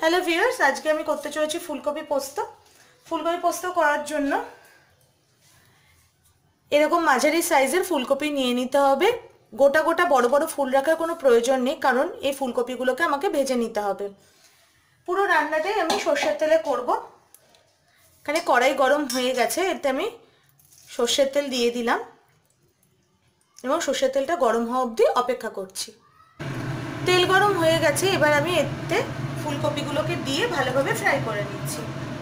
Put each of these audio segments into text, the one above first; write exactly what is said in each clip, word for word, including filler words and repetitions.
Hello viewers, আজকে আমি করতে চলেছি ফুলকপি পোস্ত। ফুলকপি পোস্ত করার জন্য এরকম মাঝারি সাইজের ফুলকপি নিয়ে নিতে হবে। গোটা গোটা বড় বড় ফুল রাখার কোনো প্রয়োজন নেই, কারণ এই ফুলকপিগুলোকে আমাকে ভেজে নিতে হবে। পুরো রান্নাটাই আমি সর্ষের তেলে করব। এখানে কড়াই গরম হয়ে গেছে, এতে আমি সর্ষের তেল দিয়ে দিলাম এবং সর্ষের তেলটা গরম হওয়া অবধি অপেক্ষা করছি। তেল গরম হয়ে গেছে, এবার আমি এতে ফুলকপিগুলোকে দিয়ে ভালোভাবে ফ্রাই করে নিচ্ছি।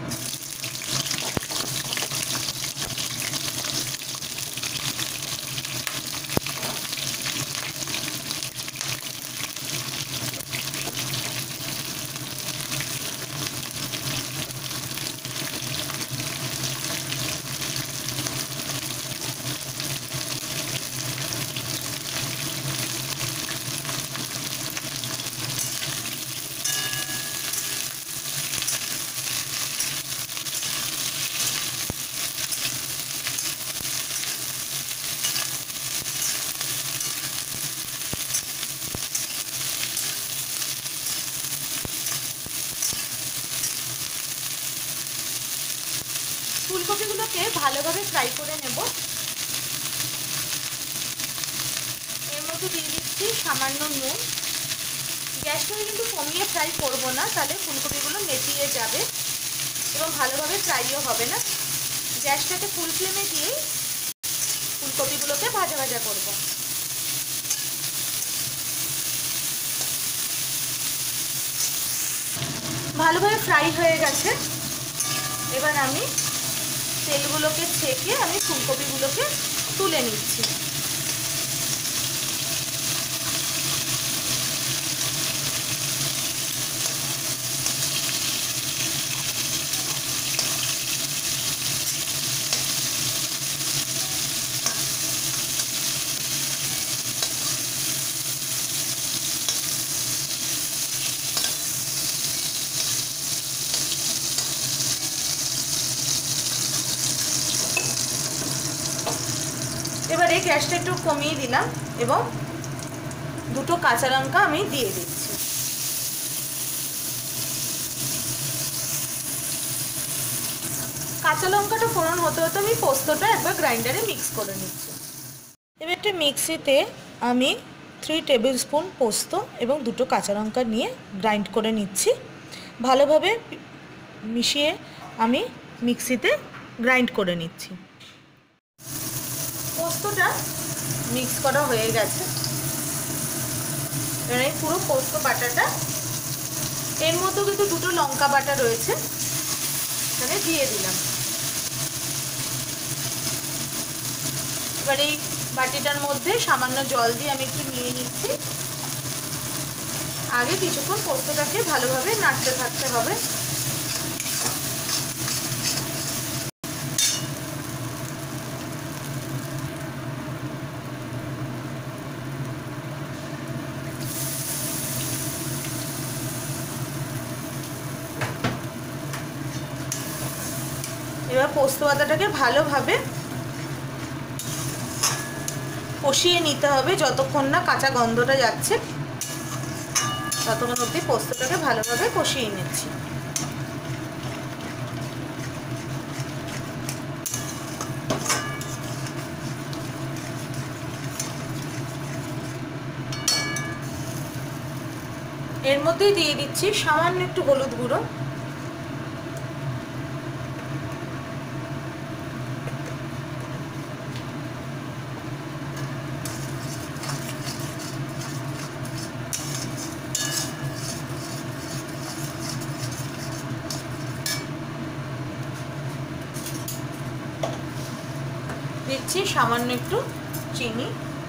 ফুলকপিগুলোকে ভালোভাবে ফ্রাই করে নেব। এর মধ্যে দিয়ে দিচ্ছি সামান্য নুন। গ্যাসটাকে কিন্তু কমিয়ে ফ্রাই করব না, তাহলে ফুলকপিগুলো মেটিয়ে যাবে এবং ভালোভাবে ফ্রাইও হবে না। গ্যাসটাকে ফুল ফ্লেমে দিয়েই ফুলকপিগুলোকে ভাজা ভাজা করব। ভালোভাবে ফ্রাই হয়ে গেছে, এবার আমি তেলগুলোকে ছেঁকে আমি ফুলকপিগুলোকে তুলে নিচ্ছি। এবারে গ্যাসটা একটু কমিয়ে দিলাম এবং দুটো কাঁচা লঙ্কা আমি দিয়ে দিচ্ছি। কাঁচা লঙ্কাটা ফোড়ন হতে হতে আমি পোস্তটা একবার গ্রাইন্ডারে মিক্স করে নিচ্ছি। এবার একটা মিক্সিতে আমি থ্রি টেবিল স্পুন পোস্ত এবং দুটো কাঁচা লঙ্কা নিয়ে গ্রাইন্ড করে নিচ্ছি। ভালোভাবে মিশিয়ে আমি মিক্সিতে গ্রাইন্ড করে নিচ্ছি। পোস্তটা মিক্স করা হয়ে গেছে, এবার এই পুরো পোস্ত বাটাটা এর মধ্যে কিন্তু দুটো লঙ্কা বাটা রয়েছে, এখানে দিয়ে দিলাম। এবার এই বাটিটার মধ্যে সামান্য জল দিয়ে আমি একটু নিয়ে নিচ্ছি। আগে কিছুক্ষণ পোস্তটাকে ভালোভাবে নাড়তে থাকতে হবে। এবার পোস্ত বাটাটাকে ভালোভাবে কষিয়ে নিতে হবে, যতক্ষণ না কাঁচা গন্ধটা যাচ্ছে ততক্ষণ অবধি পোস্তটাকে ভালোভাবে কষিয়ে নিচ্ছি। এর মধ্যেই দিয়ে দিচ্ছি সামান্য একটু হলুদ গুঁড়ো, দিচ্ছি সামান্য একটু চিনি।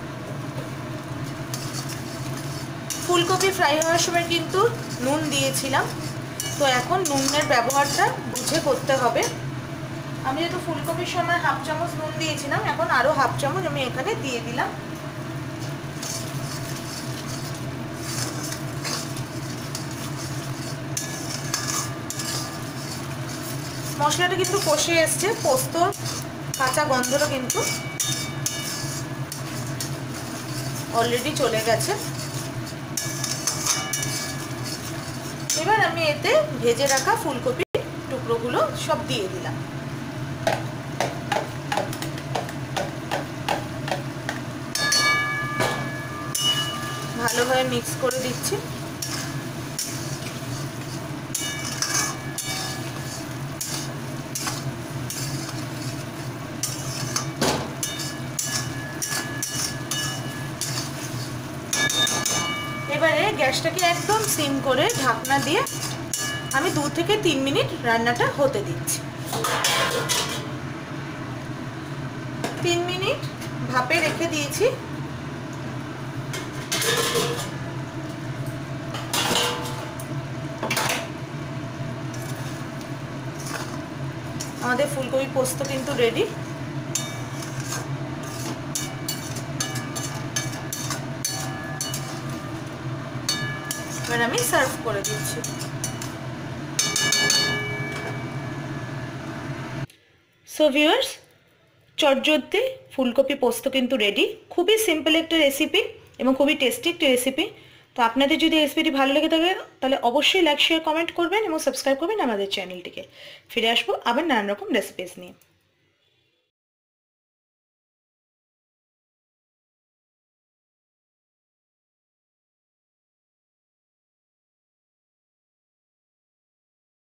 ফুলকপি ফ্রাই হওয়ার সময় কিন্তু নুন দিয়েছিলাম, তো এখন নুনের ব্যবহারটা বুঝে করতে হবে। আমি যেহেতু ফুলকপির সময় হাফ চামচ নুন দিয়েছিলাম, এখন আরও হাফ চামচ আমি এখানে দিয়ে দিলাম। মশলাটা কিন্তু কষে এসছে, পোস্তর কাঁচা গন্ধটা কিন্তু অলরেডি চলে গেছে। এবার আমি এতে ভেজে রাখা ফুলকপি টুকরোগুলো সব দিয়ে দিলাম। ভালোভাবে মিক্স করে দিচ্ছি। এবারে গ্যাসটাকে একদম সিম করে ঢাকনা দিয়ে আমি দু থেকে তিন মিনিট রান্নাটা হতে দিচ্ছি। তিন মিনিট ভাপে রেখে দিয়েছি। আমাদের ফুলকপি পোস্ত কিন্তু রেডি। এবার আমি সার্ভ করে দিচ্ছি। সো ভিউয়ার্স, চটজলদি ফুলকপি পোস্ত কিন্তু রেডি। খুবই সিম্পল একটা রেসিপি এবং খুবই টেস্টি একটা রেসিপি। তো আপনাদের যদি রেসিপিটি ভালো লেগে থাকে তাহলে অবশ্যই লাইক শেয়ার কমেন্ট করবেন এবং সাবস্ক্রাইব করবেন আমাদের চ্যানেলটিকে। ফিরে আসবো আবার নানান রকম রেসিপিস নিয়ে।